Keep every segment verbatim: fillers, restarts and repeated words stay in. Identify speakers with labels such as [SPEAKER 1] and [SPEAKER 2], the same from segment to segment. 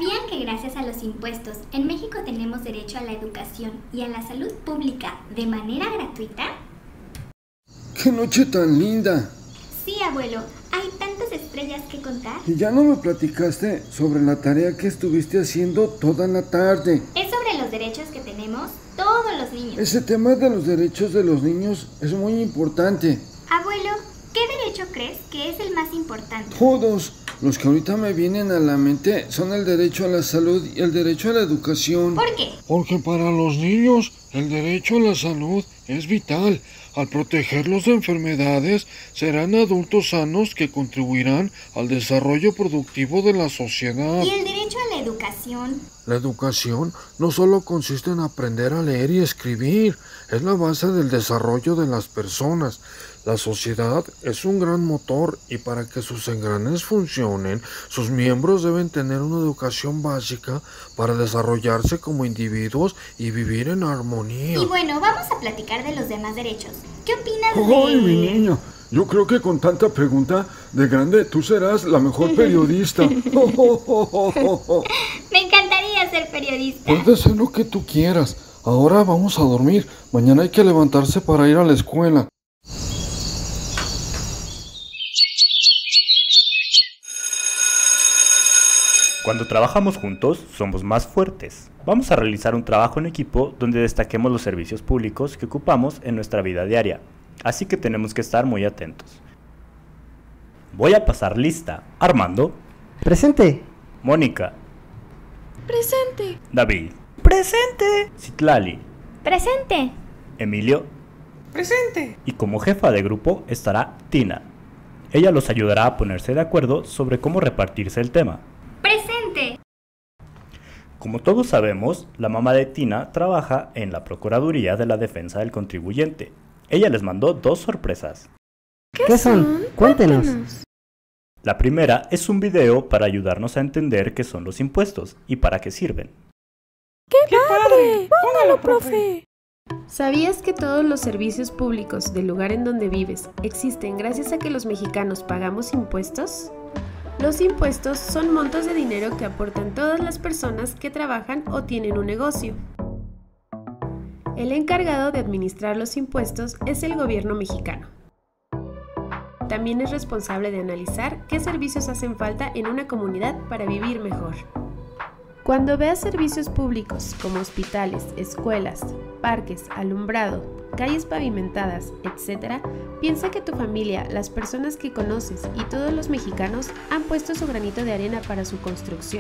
[SPEAKER 1] ¿Sabían que gracias a los impuestos en México tenemos derecho a la educación y a la salud pública de manera gratuita?
[SPEAKER 2] ¡Qué noche tan linda!
[SPEAKER 1] Sí, abuelo, hay tantas estrellas que contar.
[SPEAKER 2] Y ya no me platicaste sobre la tarea que estuviste haciendo toda la tarde.
[SPEAKER 1] Es sobre los derechos que tenemos todos los niños.
[SPEAKER 2] Ese tema de los derechos de los niños es muy importante.
[SPEAKER 1] Abuelo, ¿qué derecho crees que es el más importante?
[SPEAKER 2] Todos. Los que ahorita me vienen a la mente son el derecho a la salud y el derecho a la educación.
[SPEAKER 1] ¿Por qué?
[SPEAKER 2] Porque para los niños el derecho a la salud es vital. Al protegerlos de enfermedades, serán adultos sanos que contribuirán al desarrollo productivo de la sociedad.
[SPEAKER 1] ¿Y el derecho a la educación?
[SPEAKER 2] La educación no solo consiste en aprender a leer y escribir, es la base del desarrollo de las personas. La sociedad es un gran motor y para que sus engranes funcionen, sus miembros deben tener una educación básica para desarrollarse como individuos y vivir en armonía.
[SPEAKER 1] Y bueno, vamos a platicar de los demás derechos. ¿Qué opinas de...?
[SPEAKER 2] ¡Ay, mi niño! Yo creo que con tanta pregunta, de grande tú serás la mejor periodista.
[SPEAKER 1] Me encantaría ser periodista.
[SPEAKER 2] Puede ser lo que tú quieras. Ahora vamos a dormir. Mañana hay que levantarse para ir a la escuela.
[SPEAKER 3] Cuando trabajamos juntos, somos más fuertes. Vamos a realizar un trabajo en equipo donde destaquemos los servicios públicos que ocupamos en nuestra vida diaria. Así que tenemos que estar muy atentos. Voy a pasar lista. Armando.
[SPEAKER 4] Presente.
[SPEAKER 3] Mónica.
[SPEAKER 5] Presente.
[SPEAKER 3] David.
[SPEAKER 5] Presente.
[SPEAKER 3] Citlali.
[SPEAKER 1] Presente.
[SPEAKER 3] Emilio.
[SPEAKER 5] Presente.
[SPEAKER 3] Y como jefa de grupo estará Tina. Ella los ayudará a ponerse de acuerdo sobre cómo repartirse el tema.
[SPEAKER 1] Presente.
[SPEAKER 3] Como todos sabemos, la mamá de Tina trabaja en la Procuraduría de la Defensa del Contribuyente. Ella les mandó dos sorpresas.
[SPEAKER 4] ¿Qué, ¿Qué son? son? Cuéntenos. Cuéntenos.
[SPEAKER 3] La primera es un video para ayudarnos a entender qué son los impuestos y para qué sirven.
[SPEAKER 5] ¡Qué, ¡Qué padre! ¡Póngalo, profe!
[SPEAKER 6] ¿Sabías que todos los servicios públicos del lugar en donde vives existen gracias a que los mexicanos pagamos impuestos? Los impuestos son montos de dinero que aportan todas las personas que trabajan o tienen un negocio. El encargado de administrar los impuestos es el gobierno mexicano. También es responsable de analizar qué servicios hacen falta en una comunidad para vivir mejor. Cuando veas servicios públicos como hospitales, escuelas, parques, alumbrado, calles pavimentadas, etcétera, piensa que tu familia, las personas que conoces y todos los mexicanos han puesto su granito de arena para su construcción.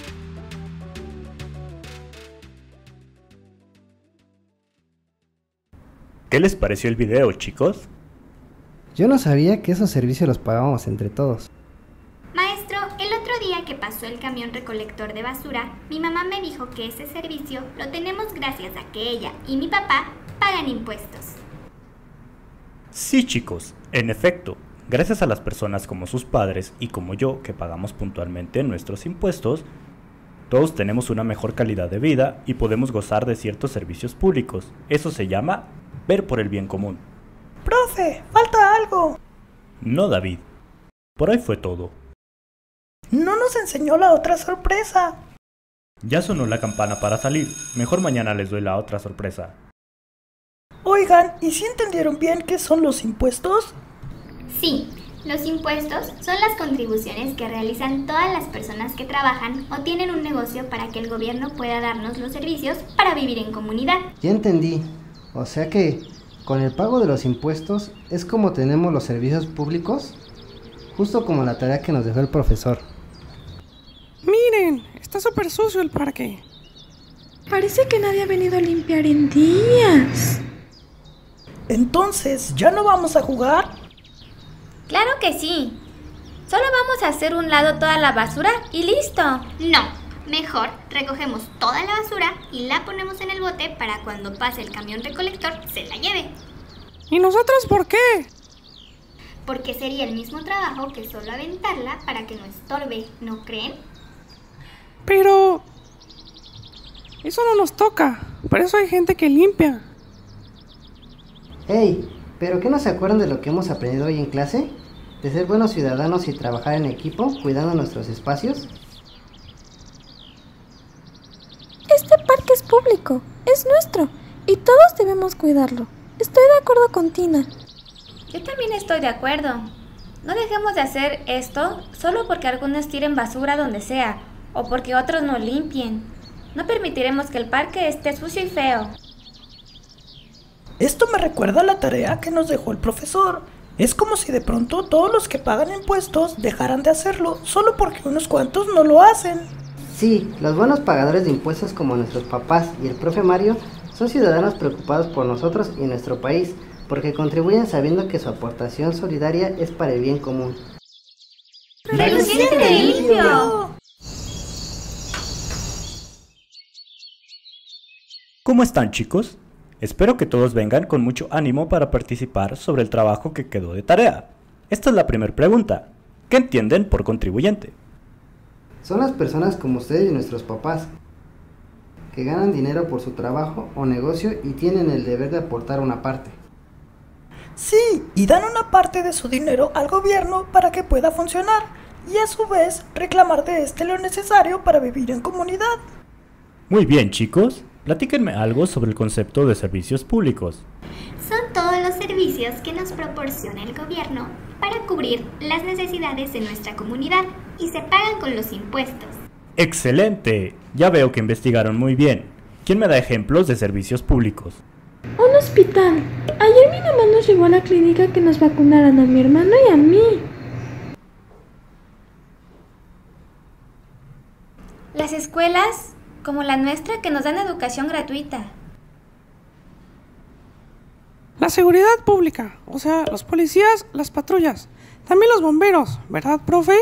[SPEAKER 3] ¿Qué les pareció el video, chicos?
[SPEAKER 4] Yo no sabía que esos servicios los pagábamos entre todos.
[SPEAKER 1] Maestro, el otro día que pasó el camión recolector de basura, mi mamá me dijo que ese servicio lo tenemos gracias a que ella y mi papá pagan impuestos.
[SPEAKER 3] Sí, chicos, en efecto, gracias a las personas como sus padres y como yo que pagamos puntualmente nuestros impuestos, todos tenemos una mejor calidad de vida y podemos gozar de ciertos servicios públicos. Eso se llama ver por el bien común.
[SPEAKER 5] ¡Profe! ¡Falta algo!
[SPEAKER 3] No, David. Por hoy fue todo.
[SPEAKER 5] No nos enseñó la otra sorpresa.
[SPEAKER 3] Ya sonó la campana para salir. Mejor mañana les doy la otra sorpresa.
[SPEAKER 5] Oigan, ¿y si entendieron bien qué son los impuestos?
[SPEAKER 1] Sí, los impuestos son las contribuciones que realizan todas las personas que trabajan o tienen un negocio para que el gobierno pueda darnos los servicios para vivir en comunidad.
[SPEAKER 4] Ya entendí. O sea que con el pago de los impuestos es como tenemos los servicios públicos, justo como la tarea que nos dejó el profesor.
[SPEAKER 5] Miren, está súper sucio el parque. Parece que nadie ha venido a limpiar en días. Entonces, ¿ya no vamos a jugar?
[SPEAKER 7] Claro que sí. Solo vamos a hacer un lado toda la basura y listo.
[SPEAKER 1] No, mejor recogemos toda la basura y la ponemos en el bote para cuando pase el camión recolector se la lleve.
[SPEAKER 5] ¿Y nosotros por qué?
[SPEAKER 1] Porque sería el mismo trabajo que solo aventarla para que no estorbe, ¿no creen?
[SPEAKER 5] Pero eso no nos toca, por eso hay gente que limpia.
[SPEAKER 4] ¡Hey! ¿Pero qué no se acuerdan de lo que hemos aprendido hoy en clase? ¿De ser buenos ciudadanos y trabajar en equipo, cuidando nuestros espacios?
[SPEAKER 8] público, es nuestro, y todos debemos cuidarlo. Estoy de acuerdo con Tina.
[SPEAKER 7] Yo también estoy de acuerdo. No dejemos de hacer esto solo porque algunos tiren basura donde sea, o porque otros no limpien. No permitiremos que el parque esté sucio y feo.
[SPEAKER 9] Esto me recuerda a la tarea que nos dejó el profesor. Es como si de pronto todos los que pagan impuestos dejaran de hacerlo solo porque unos cuantos no lo hacen.
[SPEAKER 4] Sí, los buenos pagadores de impuestos como nuestros papás y el profe Mario son ciudadanos preocupados por nosotros y nuestro país, porque contribuyen sabiendo que su aportación solidaria es para el bien común.
[SPEAKER 7] ¡Reluciente limpio!
[SPEAKER 3] ¿Cómo están, chicos? Espero que todos vengan con mucho ánimo para participar sobre el trabajo que quedó de tarea. Esta es la primera pregunta. ¿Qué entienden por contribuyente?
[SPEAKER 4] Son las personas como ustedes y nuestros papás, que ganan dinero por su trabajo o negocio y tienen el deber de aportar una parte.
[SPEAKER 9] Sí, y dan una parte de su dinero al gobierno para que pueda funcionar, y a su vez reclamar de este lo necesario para vivir en comunidad.
[SPEAKER 3] Muy bien, chicos. Platíquenme algo sobre el concepto de servicios públicos.
[SPEAKER 1] Son todos los servicios que nos proporciona el gobierno para cubrir las necesidades de nuestra comunidad y se pagan con los impuestos.
[SPEAKER 3] ¡Excelente! Ya veo que investigaron muy bien. ¿Quién me da ejemplos de servicios públicos?
[SPEAKER 8] Un hospital. Ayer mi mamá nos llevó a la clínica que nos vacunaran a mi hermano y a mí.
[SPEAKER 7] Las escuelas, como la nuestra, que nos dan educación gratuita.
[SPEAKER 5] La seguridad pública, o sea, los policías, las patrullas, también los bomberos, ¿verdad, profe?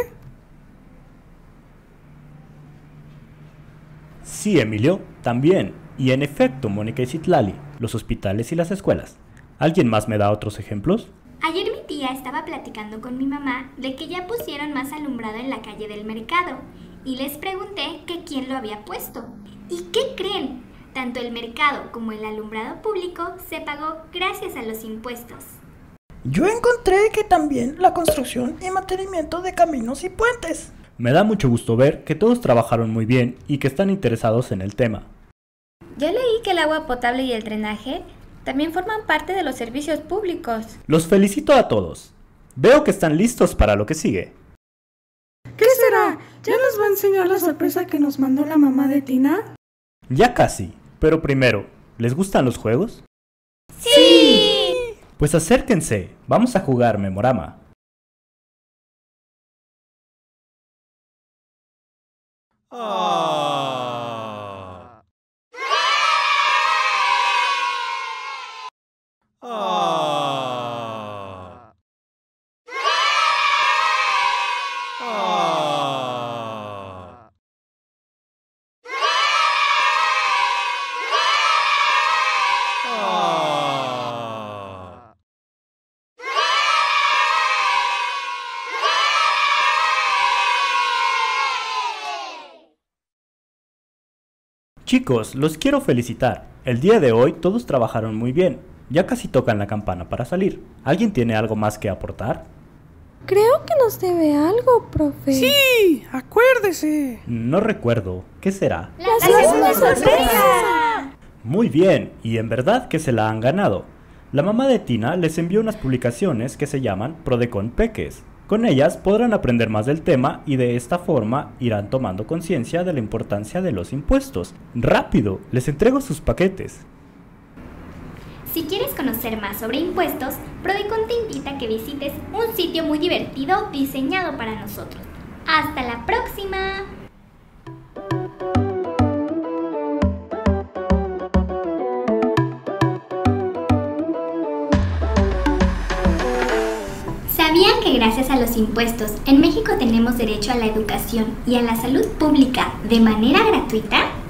[SPEAKER 3] Sí, Emilio, también. Y en efecto, Mónica y Citlali, los hospitales y las escuelas. ¿Alguien más me da otros ejemplos?
[SPEAKER 1] Ayer mi tía estaba platicando con mi mamá de que ya pusieron más alumbrado en la calle del mercado y les pregunté que quién lo había puesto. ¿Y qué creen? Tanto el mercado como el alumbrado público se pagó gracias a los impuestos.
[SPEAKER 9] Yo encontré que también la construcción y mantenimiento de caminos y puentes.
[SPEAKER 3] Me da mucho gusto ver que todos trabajaron muy bien y que están interesados en el tema.
[SPEAKER 7] Yo leí que el agua potable y el drenaje también forman parte de los servicios públicos.
[SPEAKER 3] Los felicito a todos. Veo que están listos para lo que sigue.
[SPEAKER 5] ¿Qué será? ¿Ya nos va a enseñar la sorpresa que nos mandó la mamá de Tina?
[SPEAKER 3] Ya casi, pero primero, ¿les gustan los juegos?
[SPEAKER 7] ¡Sí!
[SPEAKER 3] Pues acérquense, vamos a jugar Memorama.
[SPEAKER 10] Ah. Ah. Ah. Ah.
[SPEAKER 3] Chicos, los quiero felicitar. El día de hoy todos trabajaron muy bien. Ya casi tocan la campana para salir. ¿Alguien tiene algo más que aportar?
[SPEAKER 8] Creo que nos debe algo, profe.
[SPEAKER 5] Sí, acuérdese.
[SPEAKER 3] No recuerdo. ¿Qué será?
[SPEAKER 1] ¡La segunda sorpresa!
[SPEAKER 3] Muy bien, y en verdad que se la han ganado. La mamá de Tina les envió unas publicaciones que se llaman Prodecon Peques. Con ellas podrán aprender más del tema y de esta forma irán tomando conciencia de la importancia de los impuestos. ¡Rápido! Les entrego sus paquetes.
[SPEAKER 1] Si quieres conocer más sobre impuestos, Prodecon te invita a que visites un sitio muy divertido diseñado para nosotros. ¡Hasta la próxima! ¿Sabían que gracias a los impuestos en México tenemos derecho a la educación y a la salud pública de manera gratuita?